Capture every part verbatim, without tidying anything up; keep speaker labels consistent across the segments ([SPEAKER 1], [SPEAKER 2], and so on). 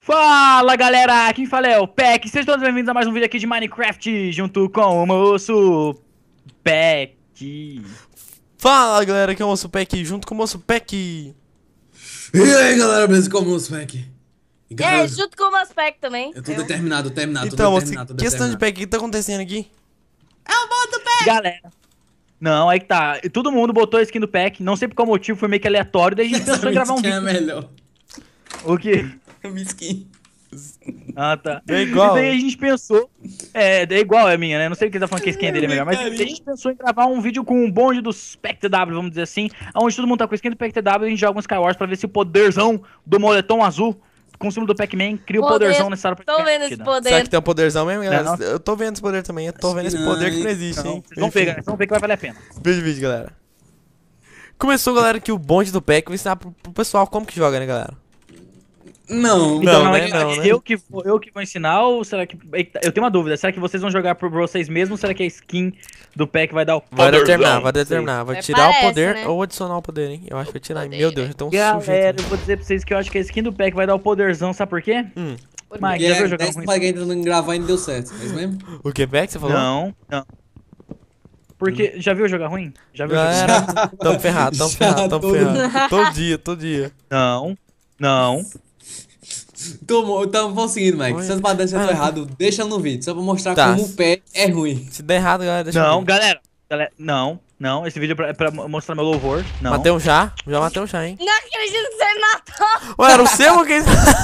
[SPEAKER 1] Fala galera, quem fala é o Peck, sejam todos bem-vindos a mais um vídeo aqui de Minecraft, junto com o moço Peck.
[SPEAKER 2] Fala galera, aqui é o Moço Peck, junto com o Moço Peck.
[SPEAKER 3] E aí galera, beleza? Como o Smack? E
[SPEAKER 4] É,
[SPEAKER 3] galera,
[SPEAKER 4] junto com o Maspec também.
[SPEAKER 3] eu tô
[SPEAKER 4] Eu.
[SPEAKER 3] determinado, determinado, tô
[SPEAKER 2] Então, moço,
[SPEAKER 3] determinado, tô
[SPEAKER 2] questão de
[SPEAKER 3] determinado.
[SPEAKER 2] Peck, o que tá acontecendo aqui?
[SPEAKER 1] Galera, não, aí que tá, todo mundo botou a skin do Peck, não sei por qual motivo, foi meio que aleatório, daí a gente pensou em gravar um
[SPEAKER 3] Skin é
[SPEAKER 1] vídeo.
[SPEAKER 3] melhor.
[SPEAKER 1] O quê?
[SPEAKER 3] Skin.
[SPEAKER 1] Ah, tá.
[SPEAKER 2] É igual.
[SPEAKER 1] E daí a gente pensou, é, é igual a minha, né, não sei porque ele tá falando que a skin dele é melhor, mas daí a gente pensou em gravar um vídeo com um bonde do Spec T W, vamos dizer assim, onde todo mundo tá com a skin do Spec T W e a gente joga um Skywars pra ver se o poderzão do moletom azul com o símbolo do Pac-Man cria o
[SPEAKER 4] Poder-
[SPEAKER 1] poderzão necessário pra
[SPEAKER 4] Tô vendo esse
[SPEAKER 1] partida.
[SPEAKER 4] poder.
[SPEAKER 2] Será que tem um poderzão mesmo, galera?
[SPEAKER 1] Não, não.
[SPEAKER 2] Eu tô vendo esse poder também, eu tô
[SPEAKER 3] Acho
[SPEAKER 2] vendo
[SPEAKER 3] que
[SPEAKER 2] esse
[SPEAKER 3] não,
[SPEAKER 2] poder que
[SPEAKER 3] hein?
[SPEAKER 2] não existe,
[SPEAKER 1] Não,
[SPEAKER 2] hein?
[SPEAKER 1] vocês vão ver, galera, vocês vão ver que vai valer a pena.
[SPEAKER 2] Veja o vídeo, galera. Começou, galera, que o bonde do Peck vai ensinar pro, pro pessoal como que joga, né, galera?
[SPEAKER 3] Não,
[SPEAKER 1] Então,
[SPEAKER 2] Não,
[SPEAKER 1] não,
[SPEAKER 2] né,
[SPEAKER 1] é,
[SPEAKER 2] não, né?
[SPEAKER 1] eu, que vou, eu que vou ensinar ou será que... Eu tenho uma dúvida, será que vocês vão jogar por vocês mesmos ou será que a skin do Pack vai dar o
[SPEAKER 2] Vai
[SPEAKER 1] poderzão?
[SPEAKER 2] determinar, vai
[SPEAKER 1] Não sei.
[SPEAKER 2] determinar. Vai
[SPEAKER 4] É,
[SPEAKER 2] tirar o
[SPEAKER 4] parece,
[SPEAKER 2] poder
[SPEAKER 4] né?
[SPEAKER 2] ou adicionar o poder, hein? Eu acho que vai tirar.
[SPEAKER 4] Poder,
[SPEAKER 2] Meu Deus,
[SPEAKER 4] né?
[SPEAKER 2] já tão
[SPEAKER 1] Galera,
[SPEAKER 2] sujeito.
[SPEAKER 1] eu vou dizer pra vocês que eu acho que a skin do Pack vai dar o poderzão, sabe por quê?
[SPEAKER 2] Hum.
[SPEAKER 1] Mike,
[SPEAKER 3] porque
[SPEAKER 1] já viu
[SPEAKER 3] é
[SPEAKER 1] jogar
[SPEAKER 3] dez
[SPEAKER 1] ruim?
[SPEAKER 3] pra alguém tentando gravar e não deu certo, é isso mesmo?
[SPEAKER 2] O que, Peck, você falou?
[SPEAKER 1] Não, não. Porque, já viu jogar ruim? Já viu jogar ruim?
[SPEAKER 2] Galera, tamo ferrado, tamo
[SPEAKER 3] Já
[SPEAKER 2] ferrado, tamo
[SPEAKER 3] todo-
[SPEAKER 2] ferrado. Todo dia, todo dia.
[SPEAKER 1] Não, não.
[SPEAKER 3] Então, então vamos seguindo, Mike.
[SPEAKER 2] Oi.
[SPEAKER 3] Se as badeiras já
[SPEAKER 2] Ah.
[SPEAKER 3] estão errado, deixa no vídeo, só pra mostrar
[SPEAKER 2] Tá.
[SPEAKER 3] como o pé é ruim.
[SPEAKER 2] Se der errado, galera, deixa eu
[SPEAKER 1] Não,
[SPEAKER 2] ver.
[SPEAKER 1] galera, galera, não, não. Esse vídeo é pra, é pra mostrar meu louvor. Não.
[SPEAKER 2] Matei um já, já matei um já, hein?
[SPEAKER 4] Não acredito que você me matou.
[SPEAKER 2] Ué, era o seu ou quem?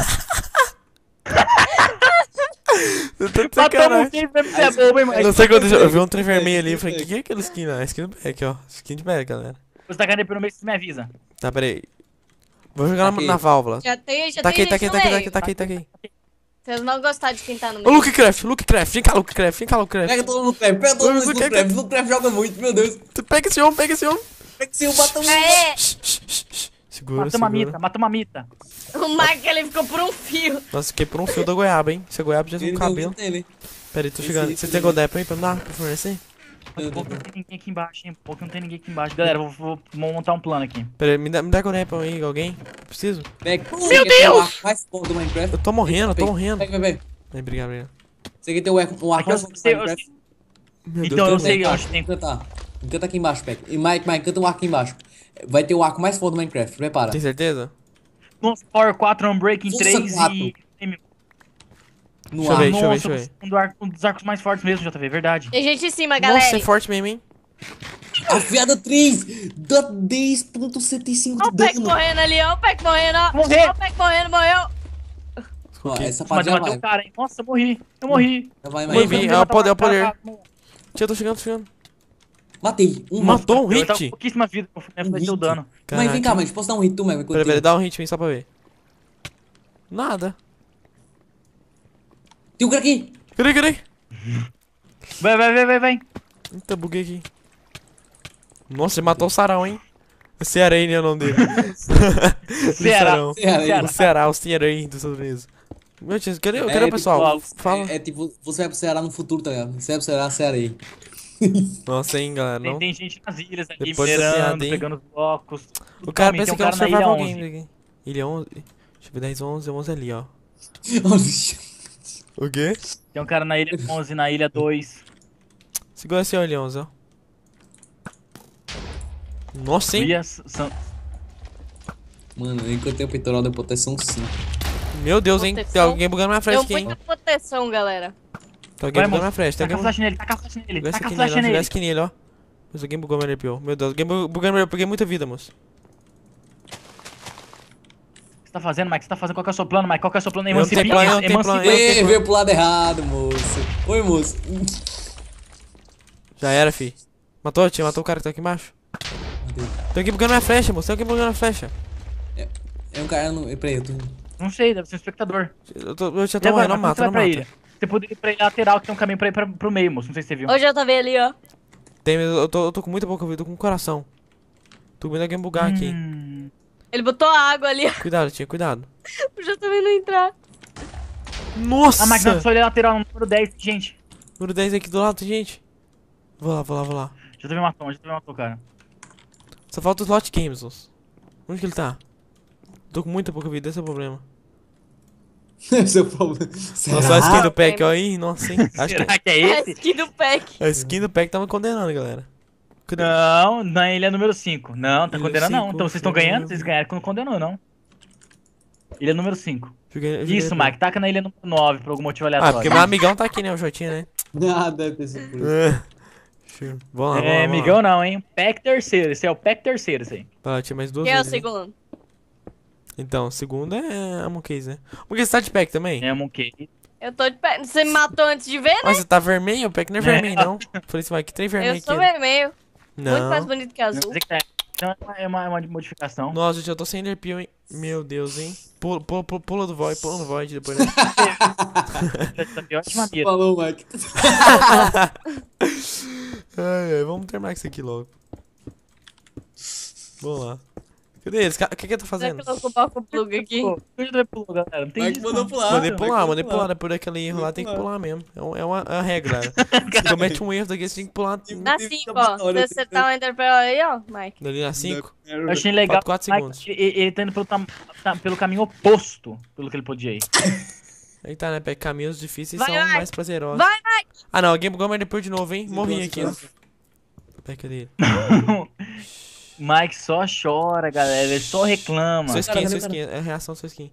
[SPEAKER 2] Eu tô de
[SPEAKER 1] Matamos
[SPEAKER 2] sacanagem.
[SPEAKER 1] quem pra você é bobo, hein,
[SPEAKER 2] Eu
[SPEAKER 1] Mike?
[SPEAKER 2] não sei o que aconteceu, eu vi um trem vermelho ali e falei, o que, que é aquele skin lá? Skin do Peck, ó. Skin de Peck, galera.
[SPEAKER 1] Você tá caindo pelo meio, você me avisa.
[SPEAKER 2] Tá, peraí. Vou jogar na,
[SPEAKER 3] Aqui.
[SPEAKER 2] na válvula.
[SPEAKER 4] Já tem, já
[SPEAKER 2] Tá
[SPEAKER 4] tem
[SPEAKER 2] aqui, tá aqui,
[SPEAKER 4] gente
[SPEAKER 2] tá
[SPEAKER 4] no
[SPEAKER 2] aqui, tá
[SPEAKER 4] meio.
[SPEAKER 2] aqui, tá aqui, tá aqui.
[SPEAKER 4] Vocês não gostar de quem tá no
[SPEAKER 2] Ô,
[SPEAKER 4] meio.
[SPEAKER 2] Luke Craft, Luke Craft, vem cá, Luke Craft, vem cá, Luke Craft.
[SPEAKER 3] Pega todo mundo no Craft, pega todo mundo
[SPEAKER 2] Você
[SPEAKER 3] no
[SPEAKER 2] quer
[SPEAKER 3] Craft.
[SPEAKER 2] que-
[SPEAKER 3] O Craft joga muito, meu Deus.
[SPEAKER 2] Tu pega esse homem, pega esse homem.
[SPEAKER 3] Pega se eu bato um.
[SPEAKER 4] Aê,
[SPEAKER 2] Shh, shh, shh, shh. Segura,
[SPEAKER 1] Mata uma mita,
[SPEAKER 2] segura.
[SPEAKER 1] mata uma mita.
[SPEAKER 4] o Mike ele ficou por um fio.
[SPEAKER 2] Nossa, fiquei por um fio da goiaba, hein. Se a goiaba já tem um
[SPEAKER 3] Ele
[SPEAKER 2] cabelo.
[SPEAKER 3] não nele.
[SPEAKER 2] Pera aí, tô
[SPEAKER 3] Esse
[SPEAKER 2] chegando.
[SPEAKER 3] aí,
[SPEAKER 2] Você
[SPEAKER 3] esse
[SPEAKER 2] tem
[SPEAKER 3] aí.
[SPEAKER 2] Godep aí pra me dar, pra fornecer?
[SPEAKER 1] Daqui a pouco não tem ninguém aqui embaixo, hein? Pouco não tem ninguém aqui embaixo. Galera, vou, vou, vou montar um plano aqui.
[SPEAKER 2] Pera aí, me dá, me dá Godep aí, alguém? Preciso?
[SPEAKER 3] Pega.
[SPEAKER 1] Meu Deus!
[SPEAKER 3] Mais forte do Minecraft.
[SPEAKER 2] Eu tô morrendo, eu tô
[SPEAKER 3] Pega,
[SPEAKER 2] morrendo.
[SPEAKER 3] Pega, pega.
[SPEAKER 2] Aí, obrigado, obrigado.
[SPEAKER 3] Você quer ter o arco o arco
[SPEAKER 1] Aqui eu
[SPEAKER 3] mais forte do
[SPEAKER 1] sei, eu
[SPEAKER 3] Minecraft?
[SPEAKER 2] Meu
[SPEAKER 1] Então, eu
[SPEAKER 2] Deus,
[SPEAKER 1] sei,
[SPEAKER 3] Encanta,
[SPEAKER 1] eu acho que tem-
[SPEAKER 3] Encanta. Encanta aqui embaixo, Peck. E Mike, Mike, canta um arco aqui embaixo. Vai ter o arco mais forte do Minecraft, prepara.
[SPEAKER 2] tem certeza?
[SPEAKER 1] Nossa, Power quatro, Unbreaking
[SPEAKER 3] Força
[SPEAKER 1] três
[SPEAKER 3] quatro.
[SPEAKER 1] e...
[SPEAKER 3] No
[SPEAKER 2] Deixa eu
[SPEAKER 3] ar.
[SPEAKER 2] ver.
[SPEAKER 1] Nossa, um, do arco- um dos arcos mais fortes mesmo, J V, verdade.
[SPEAKER 4] Tem gente em cima, galera.
[SPEAKER 2] Nossa, é forte mesmo, hein?
[SPEAKER 3] Afiada três! Dá dez ponto setenta e cinco
[SPEAKER 4] Olha
[SPEAKER 3] de
[SPEAKER 4] o Peck
[SPEAKER 3] dano.
[SPEAKER 4] morrendo ali, ó. O Peck morrendo, ó.
[SPEAKER 1] Morreu.
[SPEAKER 4] Olha o Peck morrendo, morreu.
[SPEAKER 3] Ó, essa
[SPEAKER 1] Mas
[SPEAKER 3] parte
[SPEAKER 1] eu
[SPEAKER 3] já
[SPEAKER 1] matei
[SPEAKER 3] vai.
[SPEAKER 1] o cara, hein? Nossa, eu morri. Eu morri.
[SPEAKER 3] Já vai,
[SPEAKER 2] Vem,
[SPEAKER 3] Mike.
[SPEAKER 2] vem.
[SPEAKER 1] Eu
[SPEAKER 2] é o
[SPEAKER 1] matar
[SPEAKER 2] poder, é o
[SPEAKER 1] cara,
[SPEAKER 2] poder.
[SPEAKER 1] cara.
[SPEAKER 2] Tia, tô chegando, tô chegando.
[SPEAKER 3] Matei. Um
[SPEAKER 2] Matou um
[SPEAKER 1] Eu tava com
[SPEAKER 2] hit.
[SPEAKER 1] pouquíssima vida, eu fui
[SPEAKER 3] Um
[SPEAKER 1] fazer o
[SPEAKER 3] hit.
[SPEAKER 1] dano.
[SPEAKER 3] Mas vem cá,
[SPEAKER 2] Caraca.
[SPEAKER 3] mas posso dar um hit tu, Mike?
[SPEAKER 2] Pera, pera, dá um hit em mim só pra ver. Nada.
[SPEAKER 3] Tem um cara aqui.
[SPEAKER 2] Peraí, peraí.
[SPEAKER 1] Vai, vai, vai, vai, vai.
[SPEAKER 2] Eita, buguei aqui. Nossa, ele matou o Sarão, hein? O Ceará, né, é o nome dele.
[SPEAKER 1] Ceará.
[SPEAKER 2] Sarão.
[SPEAKER 3] Ceará.
[SPEAKER 1] Ceará.
[SPEAKER 2] O Ceará, o Ceará dos Estados Unidos. Meu Deus, cadê, cadê
[SPEAKER 3] É,
[SPEAKER 2] o pessoal?
[SPEAKER 1] tipo,
[SPEAKER 2] Fala.
[SPEAKER 3] É, é tipo, você vai pro Ceará no futuro, tá ligado? Você vai pro Ceará, Ceará aí.
[SPEAKER 2] Nossa, hein, galera.
[SPEAKER 1] Tem,
[SPEAKER 2] Não.
[SPEAKER 1] tem gente nas ilhas aqui,
[SPEAKER 2] Depois dessa
[SPEAKER 1] minerando,
[SPEAKER 2] piada, hein?
[SPEAKER 1] pegando os blocos.
[SPEAKER 2] O cara
[SPEAKER 1] Calma,
[SPEAKER 2] pensa
[SPEAKER 1] tem
[SPEAKER 2] que é um
[SPEAKER 1] cara na ilha
[SPEAKER 2] survival
[SPEAKER 1] onze.
[SPEAKER 2] game aqui. Ilha onze. Deixa eu ver, dez, onze, onze ali, ó.
[SPEAKER 3] Olha.
[SPEAKER 2] O quê?
[SPEAKER 1] Tem um cara na ilha onze, na ilha dois.
[SPEAKER 2] Segura esse ó, Ilha onze, ó. Nossa, hein?
[SPEAKER 1] Ilha São...
[SPEAKER 3] Mano, eu encontrei o peitoral da proteção sim.
[SPEAKER 2] Meu Deus, hein? Tem
[SPEAKER 4] Proteção.
[SPEAKER 2] alguém bugando minha
[SPEAKER 4] Deu
[SPEAKER 2] flecha aqui, hein?
[SPEAKER 4] muita proteção, galera.
[SPEAKER 2] Tem alguém
[SPEAKER 1] Vai,
[SPEAKER 2] bugando
[SPEAKER 1] moço.
[SPEAKER 2] minha flecha. Tem
[SPEAKER 1] Taca a
[SPEAKER 2] alguém
[SPEAKER 1] flash nele, taca a flash nele,
[SPEAKER 2] Joga essa
[SPEAKER 1] taca a
[SPEAKER 2] aqui nele,
[SPEAKER 1] flash
[SPEAKER 2] ó. Joga
[SPEAKER 1] nele.
[SPEAKER 2] essa aqui nele, ó. Mas alguém bugou meu arrepiou. Meu Deus, alguém bu- bugando meu. Eu peguei muita vida, moço.
[SPEAKER 1] O que você tá fazendo, Mike? Você tá fazendo? Qual que é o seu plano, Mike? Qual que é o seu plano?
[SPEAKER 2] Eu não tenho plano, eu não tenho plano.
[SPEAKER 1] Emancipe-
[SPEAKER 3] Ê, veio pro lado errado, moço. Oi, moço.
[SPEAKER 2] Já era, fi. Matou, tia? Matou o cara que tá aqui embaixo? Tem alguém bugando minha flecha, moço. Tem alguém bugando minha flecha.
[SPEAKER 3] É um cara no. Peraí, eu tô.
[SPEAKER 1] Não sei, deve ser um espectador.
[SPEAKER 2] Eu, tô, eu já
[SPEAKER 1] E
[SPEAKER 2] tô
[SPEAKER 1] agora,
[SPEAKER 2] morrendo, não
[SPEAKER 1] mas
[SPEAKER 2] mata,
[SPEAKER 1] como
[SPEAKER 2] não
[SPEAKER 1] você vai pra
[SPEAKER 2] mata.
[SPEAKER 1] ilha? Você poderia ir pra ilha lateral, que tem um caminho pra ir pra, pro meio, moço. Não sei se você viu.
[SPEAKER 4] Hoje eu tô vendo ali, ó.
[SPEAKER 2] Tem, eu tô, eu tô com muita pouca vida, tô com um coração. Tô com medo de alguém bugar aqui.
[SPEAKER 1] Hum,
[SPEAKER 4] Ele botou a água ali, ó.
[SPEAKER 2] Cuidado, tia, cuidado.
[SPEAKER 4] Eu já tô vendo entrar.
[SPEAKER 2] Nossa!
[SPEAKER 1] A máquina só ilha lateral, no número dez, gente.
[SPEAKER 2] Número dez aqui do lado, gente. Vou lá, vou lá, vou lá.
[SPEAKER 1] Já teve matou, já teve matou, cara.
[SPEAKER 2] Só falta os Lot Games, moço. Onde que ele tá? Tô com muita pouca vida, esse é o problema.
[SPEAKER 3] Esse é o problema.
[SPEAKER 2] Nossa, a skin do pack, ó aí. Nossa, hein. Acho que
[SPEAKER 1] Será que é
[SPEAKER 4] É a
[SPEAKER 1] esse?
[SPEAKER 4] skin do pack.
[SPEAKER 2] a skin do pack tava condenando, galera. Cadê?
[SPEAKER 1] Não, na ilha número cinco. Não, tá
[SPEAKER 2] Ilha
[SPEAKER 1] condenando não.
[SPEAKER 2] cinco,
[SPEAKER 1] Então vocês estão
[SPEAKER 2] foi
[SPEAKER 1] ganhando?
[SPEAKER 2] mesmo.
[SPEAKER 1] Vocês ganharam quando condenou, não. Ilha número cinco.
[SPEAKER 2] Joguei- joguei
[SPEAKER 1] Isso,
[SPEAKER 2] pra-
[SPEAKER 1] Mike, taca na ilha número nove por algum motivo
[SPEAKER 2] Ah,
[SPEAKER 1] aleatório.
[SPEAKER 2] porque meu amigão tá aqui, né? O Jotinho, né?
[SPEAKER 3] Ah, deve ter sido por isso.
[SPEAKER 2] É. Show. Vamos lá, vamos lá,
[SPEAKER 1] É,
[SPEAKER 2] vamos lá.
[SPEAKER 1] amigão não, hein? Pack terceiro, esse é o pack terceiro, esse aí.
[SPEAKER 2] Tá, tinha mais duas
[SPEAKER 4] Quem é o
[SPEAKER 2] vezes, né?
[SPEAKER 4] segundo?
[SPEAKER 2] Então, o segundo é a Mooncase, né? Mooncase tá de pack também?
[SPEAKER 1] É, Monkey.
[SPEAKER 4] Eu tô de pack. Você me matou antes de ver, né?
[SPEAKER 2] Mas você tá vermelho? O pack não é
[SPEAKER 1] É.
[SPEAKER 2] vermelho, não. Falei assim, vai, que trem vermelho
[SPEAKER 4] Eu sou
[SPEAKER 2] aqui.
[SPEAKER 4] vermelho. Muito mais
[SPEAKER 2] Não.
[SPEAKER 4] bonito que azul.
[SPEAKER 1] Não, é uma, é uma, é uma modificação.
[SPEAKER 2] Nossa, gente, eu tô sem enderpeel, hein? Meu Deus, hein? Pula, pula, pula, pula do void, pula no void depois, né?
[SPEAKER 1] Essa é ótima mira.
[SPEAKER 3] Falou, Mike.
[SPEAKER 2] Ai, ai, vamos terminar com isso aqui logo. Vamos lá. Cadê eles? O que que eu tô
[SPEAKER 4] Será
[SPEAKER 2] fazendo?
[SPEAKER 4] que eu vou ocupar com o plug aqui?
[SPEAKER 1] Pô, eu já pulou, galera. Não tem
[SPEAKER 3] Mike
[SPEAKER 1] isso,
[SPEAKER 3] mandou
[SPEAKER 1] não.
[SPEAKER 3] pular.
[SPEAKER 2] Mandei
[SPEAKER 3] Mike
[SPEAKER 2] pular,
[SPEAKER 3] mandou
[SPEAKER 2] mandei pular. Por aquele erro lá tem que pular mesmo. É, um- é uma, é uma regra. Se comete um erro daqui, você tem que pular
[SPEAKER 4] Na
[SPEAKER 3] Tive
[SPEAKER 4] cinco,
[SPEAKER 3] que
[SPEAKER 4] ó.
[SPEAKER 3] acabar, olha,
[SPEAKER 4] Se você tá o Enderpearl aí, ó, Mike.
[SPEAKER 2] ali na cinco.
[SPEAKER 1] Eu achei legal.
[SPEAKER 2] Quatro, quatro
[SPEAKER 1] Mike,
[SPEAKER 2] segundos.
[SPEAKER 1] ele, ele tá indo pelo, tam- tá- pelo caminho oposto pelo que ele podia ir.
[SPEAKER 2] Aí tá, né? Pega caminhos difíceis
[SPEAKER 4] Vai,
[SPEAKER 2] são
[SPEAKER 4] vai.
[SPEAKER 2] mais prazerosos.
[SPEAKER 4] Vai, Mike!
[SPEAKER 2] Ah, não. Alguém bugou, mas depois de novo, hein? Morri aqui, ó. Pega dele.
[SPEAKER 1] Mike só chora, galera. Ele só reclama.
[SPEAKER 2] Sua skin,
[SPEAKER 3] Cara,
[SPEAKER 2] sua
[SPEAKER 3] cara,
[SPEAKER 2] skin. É a reação da sua skin.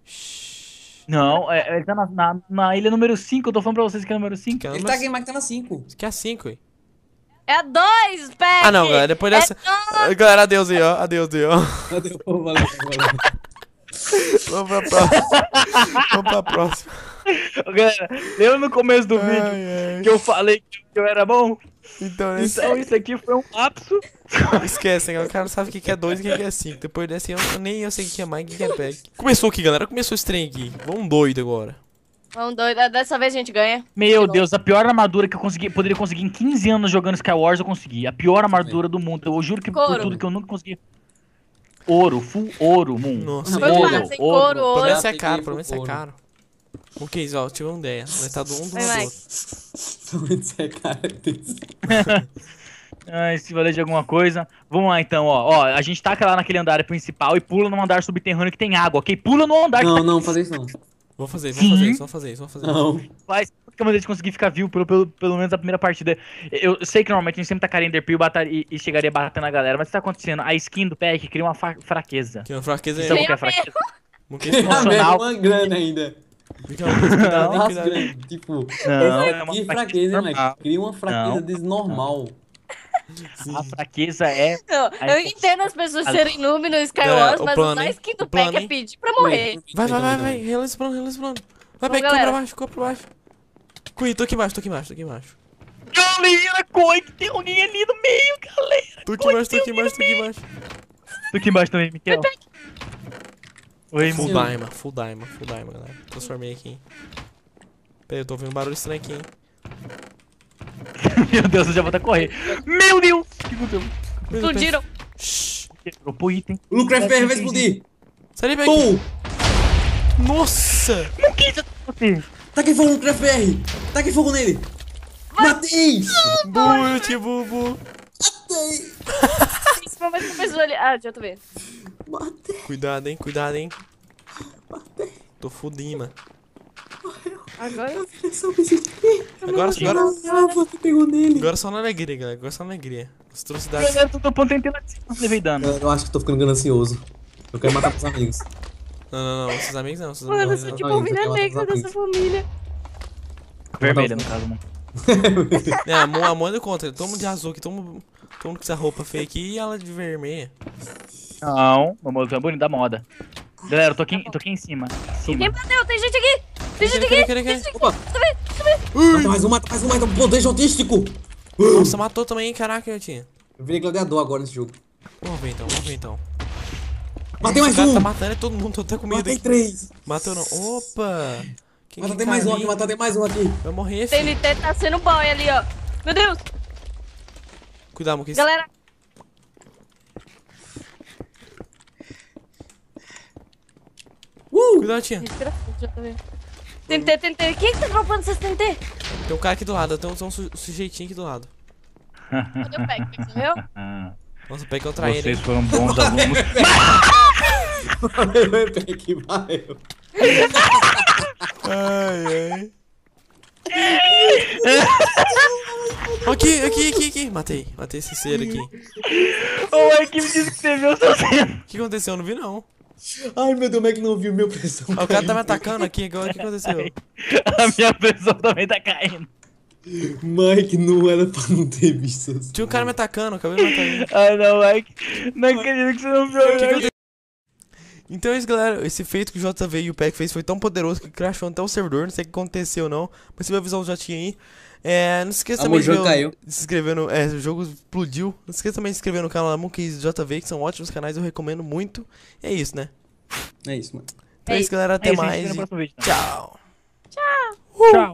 [SPEAKER 1] Não, é, ele tá na, na, na ilha número cinco. Eu tô falando pra vocês que é número cinco.
[SPEAKER 2] Que é
[SPEAKER 3] Ele
[SPEAKER 2] número
[SPEAKER 3] tá aqui, Mike tá na cinco.
[SPEAKER 2] Isso aqui é a cinco, aí.
[SPEAKER 4] É a dois, pack!
[SPEAKER 2] Ah, não, galera. Depois dessa.
[SPEAKER 4] É
[SPEAKER 2] Galera, adeus aí, ó. Adeus aí, ó.
[SPEAKER 3] Valeu, valeu, valeu.
[SPEAKER 2] Vamos pra próxima. Vamos pra próxima.
[SPEAKER 1] Galera, lembra no começo do vídeo
[SPEAKER 2] Ai, ai.
[SPEAKER 1] que eu falei que eu era bom?
[SPEAKER 2] Então, esse...
[SPEAKER 1] Então isso aqui foi um lapso.
[SPEAKER 2] esquecem, o cara não sabe o que que é dois e o que que é cinco. Depois dessa, eu, nem eu sei o que é mais e o que que é pack. Começou aqui, galera. Começou esse trem aqui. Vamos doido agora.
[SPEAKER 4] Vamos doido. Dessa vez a gente ganha.
[SPEAKER 1] Meu Deus, a pior armadura que eu consegui, poderia conseguir em quinze anos jogando Skywars, eu consegui. A pior armadura do mundo. Eu juro que por
[SPEAKER 4] Couro.
[SPEAKER 1] tudo que eu nunca consegui. Ouro, full ouro, Moon.
[SPEAKER 2] Nossa,
[SPEAKER 4] Foi
[SPEAKER 1] Ouro,
[SPEAKER 4] fácil, hein?
[SPEAKER 1] ouro.
[SPEAKER 4] Couro,
[SPEAKER 2] Pelo
[SPEAKER 4] ouro.
[SPEAKER 2] menos isso é
[SPEAKER 3] Peguei
[SPEAKER 2] caro, pelo menos isso é
[SPEAKER 3] ouro.
[SPEAKER 2] caro. Ok, ó, tive uma ideia. Vai estar do um do
[SPEAKER 4] Vai,
[SPEAKER 2] lado do
[SPEAKER 4] vai.
[SPEAKER 2] outro.
[SPEAKER 3] Isso é cara desse.
[SPEAKER 1] Ai, se valer de alguma coisa. Vamos lá então, ó. Ó, a gente taca lá naquele andar principal e pula no andar subterrâneo que tem água, ok? Pula no andar
[SPEAKER 3] Não,
[SPEAKER 1] que
[SPEAKER 3] não, fazer isso não.
[SPEAKER 2] Vamos fazer,
[SPEAKER 1] Sim.
[SPEAKER 2] vamos fazer isso, vamos fazer isso, vamos fazer isso.
[SPEAKER 3] Não.
[SPEAKER 1] faz que é uma vez de conseguir ficar vivo pelo, pelo, pelo menos a primeira partida. Eu sei que normalmente a gente sempre tacaria Enderpeel e, e chegaria batendo a galera, mas o que tá acontecendo? A skin do pack cria uma fa- fraqueza.
[SPEAKER 2] Que uma fraqueza
[SPEAKER 1] Sabe o
[SPEAKER 2] é.
[SPEAKER 1] que é fraqueza?
[SPEAKER 2] Porque
[SPEAKER 3] Ah,
[SPEAKER 1] Emocional.
[SPEAKER 3] mesmo, uma grana ainda.
[SPEAKER 2] Cuidado, cuidado,
[SPEAKER 3] Nossa,
[SPEAKER 2] cuidado.
[SPEAKER 3] grana. Tipo,
[SPEAKER 1] Não, é uma
[SPEAKER 3] que
[SPEAKER 1] fraqueza
[SPEAKER 3] fraqueza, hein,
[SPEAKER 1] normal.
[SPEAKER 3] Mike? Cria uma fraqueza
[SPEAKER 1] Não.
[SPEAKER 3] desnormal.
[SPEAKER 1] A fraqueza é...
[SPEAKER 4] Não,
[SPEAKER 1] Aí,
[SPEAKER 4] eu entendo as pessoas
[SPEAKER 1] a-
[SPEAKER 4] serem noob no
[SPEAKER 2] Galera,
[SPEAKER 4] Skywars,
[SPEAKER 2] o
[SPEAKER 4] mas
[SPEAKER 2] plano,
[SPEAKER 4] usar
[SPEAKER 2] hein?
[SPEAKER 4] skin
[SPEAKER 2] O
[SPEAKER 4] do
[SPEAKER 2] plano,
[SPEAKER 4] pack é
[SPEAKER 2] hein?
[SPEAKER 4] pedir pra morrer.
[SPEAKER 2] Vai, vai, vai, vai. Relaxa esse plano, relaxa esse plano. Vai,
[SPEAKER 4] Vamos,
[SPEAKER 2] pega, corre pra
[SPEAKER 4] galera.
[SPEAKER 2] baixo, corre pra baixo. Cui, tô aqui embaixo, tô aqui embaixo, tô aqui embaixo.
[SPEAKER 1] Galera, coi que tem alguém ali no meio, galera.
[SPEAKER 2] Tô aqui embaixo, tô aqui embaixo, tô aqui embaixo.
[SPEAKER 1] Tô aqui embaixo também, Miquel. Oi,
[SPEAKER 2] Full
[SPEAKER 1] Mu.
[SPEAKER 2] diamond, full diamond, full diamond, galera. Transformei aqui, hein. Pera aí, eu tô ouvindo um barulho estranho aqui, hein.
[SPEAKER 1] Meu Deus, eu já vou até correr. Meu Deus! O que aconteceu?
[SPEAKER 4] Explodiram.
[SPEAKER 2] Shhh.
[SPEAKER 1] Dropou item.
[SPEAKER 3] O Lucas Ferro vai explodir.
[SPEAKER 2] Sai daí,
[SPEAKER 3] Pum!
[SPEAKER 2] Beck. Nossa!
[SPEAKER 1] O que isso você?
[SPEAKER 3] Taquei fogo no Lucas Ferro. Taquei fogo nele. Matei!
[SPEAKER 2] Bute, bubu.
[SPEAKER 3] Matei!
[SPEAKER 4] Isso, mas que pessoa ali. Ah, já tô vendo.
[SPEAKER 3] Matei!
[SPEAKER 2] Cuidado, hein, cuidado, hein. Tô fudima.
[SPEAKER 4] Agora.
[SPEAKER 3] Eu só pensei que...
[SPEAKER 2] Agora, agora,
[SPEAKER 3] Ah, você pegou nele.
[SPEAKER 2] agora só na alegria, galera. Agora só na alegria. As atrocidades.
[SPEAKER 1] Galera, tô do ponto tentando lá de cima, levei dano.
[SPEAKER 3] Eu acho que tô ficando ganancioso. Eu quero matar meus amigos.
[SPEAKER 2] Não, não, não. Seus amigos não. Seus
[SPEAKER 4] Mano, eu
[SPEAKER 2] amigos
[SPEAKER 4] sou
[SPEAKER 2] não.
[SPEAKER 4] tipo
[SPEAKER 3] Não,
[SPEAKER 4] a ovelha
[SPEAKER 3] então,
[SPEAKER 4] negra
[SPEAKER 3] então,
[SPEAKER 4] dessa família.
[SPEAKER 1] Vermelha, no caso, mano.
[SPEAKER 2] É, a mão, a mão é contra. Todo mundo de azul aqui, todo mundo, todo mundo com essa roupa feia aqui e ela de vermelha.
[SPEAKER 1] Não, meu moleque é bonito da moda. Galera, eu tô aqui, tô aqui em cima. Em cima.
[SPEAKER 4] Quem bateu? Tem gente aqui! Tem gente
[SPEAKER 2] Cadê,
[SPEAKER 4] aqui!
[SPEAKER 2] cadê, cadê?
[SPEAKER 3] Opa! Mata mais um, mata mais um, mata um poder autístico!
[SPEAKER 2] Nossa, matou também, hein? Caraca, eu tinha.
[SPEAKER 3] Eu virei gladiador agora nesse jogo.
[SPEAKER 2] Vamos ver então, vamos ver então.
[SPEAKER 3] Matei mais
[SPEAKER 2] O cara
[SPEAKER 3] um!
[SPEAKER 2] tá matando é todo mundo, tô até com medo
[SPEAKER 3] Matei
[SPEAKER 2] aqui.
[SPEAKER 3] três!
[SPEAKER 2] Matou não. Opa! Quem
[SPEAKER 3] Matei
[SPEAKER 2] que
[SPEAKER 3] mais um
[SPEAKER 2] caiu
[SPEAKER 3] aqui,
[SPEAKER 2] aí?
[SPEAKER 3] matei mais um aqui.
[SPEAKER 2] Vai morrer,
[SPEAKER 4] O
[SPEAKER 2] filho.
[SPEAKER 4] T N T tá sendo boy ali, ó. Meu Deus!
[SPEAKER 2] Cuidado, Muquis.
[SPEAKER 4] Galera,
[SPEAKER 3] Uh!
[SPEAKER 2] Cuidado, tia.
[SPEAKER 4] respira fundo, já tô vendo. T N T, T N T. Quem que tá dropando essas T N T?
[SPEAKER 2] Tem um cara aqui do lado, tem um, tem um su- sujeitinho aqui do lado.
[SPEAKER 4] Cadê o pack? Você morreu?
[SPEAKER 1] Ah,
[SPEAKER 2] Nossa, pega contra ele.
[SPEAKER 1] vocês foram bons alunos.
[SPEAKER 3] Valeu, Peck, valeu.
[SPEAKER 2] Aqui, aqui, aqui, aqui. Matei, matei esse ser aqui.
[SPEAKER 1] Ô, a equipe disse que você viu o seu cena.
[SPEAKER 2] O que aconteceu? Eu não vi, não.
[SPEAKER 3] Ai, meu Deus, como é que não viu meu pressão?
[SPEAKER 2] Ah, o cara tá me atacando aqui agora. O que aconteceu?
[SPEAKER 1] A minha pressão também tá caindo.
[SPEAKER 3] Mike, não era pra não ter visto assim.
[SPEAKER 2] Tinha um cara me atacando, acabei de matar ele.
[SPEAKER 1] Ai, não, Mike. Não acredito que você não viu.
[SPEAKER 2] Que que
[SPEAKER 1] Né?
[SPEAKER 2] eu Então é isso, galera. Esse feito que o J V e o Peck fez foi tão poderoso que crashou até o servidor. Não sei o que aconteceu, não. Mas você vai avisar o Jotinho aí. É, não se esqueça
[SPEAKER 3] Ah,
[SPEAKER 2] também
[SPEAKER 3] o jogo
[SPEAKER 2] de,
[SPEAKER 3] caiu.
[SPEAKER 2] de se inscrever no... É, o jogo explodiu. Não se esqueça também de se inscrever no canal da Monkeys J V, que são ótimos canais, eu recomendo muito. E é isso, né?
[SPEAKER 3] É isso, mano.
[SPEAKER 2] Então é,
[SPEAKER 1] É
[SPEAKER 2] isso, galera. Até
[SPEAKER 1] é isso, a gente
[SPEAKER 2] mais.
[SPEAKER 1] vê no
[SPEAKER 2] E
[SPEAKER 1] próximo vídeo, né?
[SPEAKER 2] tchau.
[SPEAKER 1] Tchau.